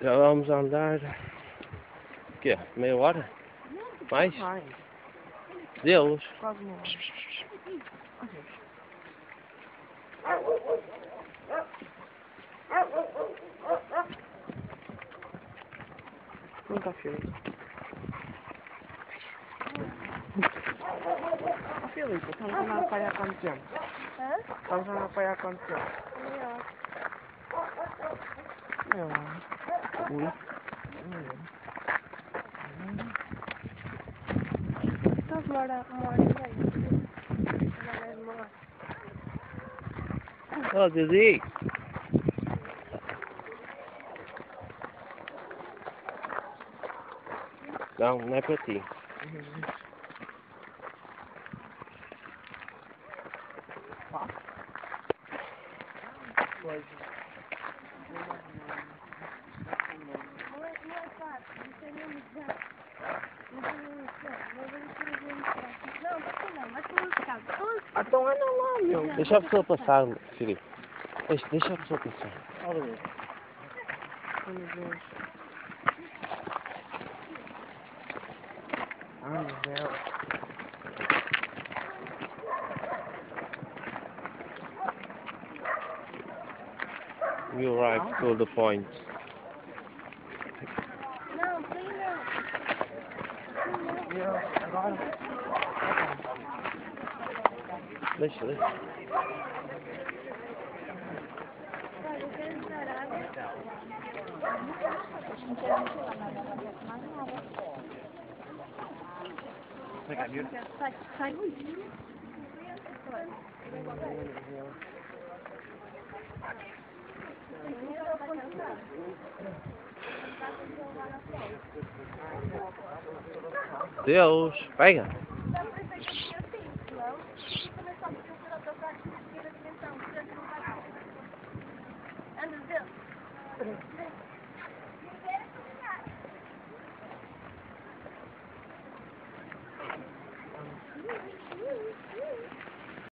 Já vamos andar. O quê? Meia hora? Mais? Mais. Deus. Quase uma hora. Vem cá, Filipe. Filipe, estamos a andar a praia há quanto tempo? Hã? Estamos a andar a praia há quanto tempo? Melhor. Ui. Então demora uma hora e meia. Mais uma hora. Oh, Didi. Não, não é para ti. Pois. Não é fácil, não tem mesmo já. Não tem mesmo já. Não, vai tomar um bocado. Então anda lá, meu. Deixa a pessoa passar, Filipe. Deixa a pessoa passar. Olha aí. Ai, meu Deus. Ai, meu Deus. You arrived to the point. Não, tem não. Meu, agora. Deixa. Olha, eu quero usar água. Não quero misturar nada, mais nada. Sai. Deus. Pega. Anda, Deus.